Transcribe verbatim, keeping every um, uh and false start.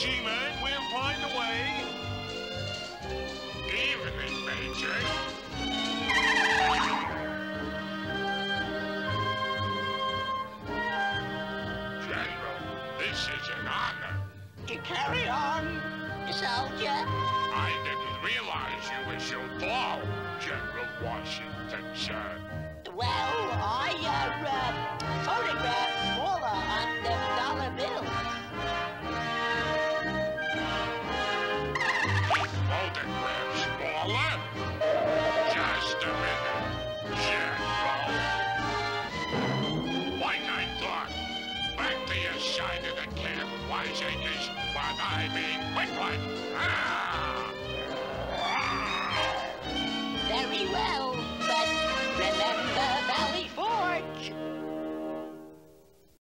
easy, man. We'll find a way. Evening, Major. General, this is an honor. You carry on, soldier. I didn't realize you were so tall, General Washington, sir. Well, I, uh, uh photographed smaller on them dollar bills. Photograph smaller? Just a minute, General. Like I thought. Back to your side of the camp, wiseacres, but I mean quick one. Ah! Very well.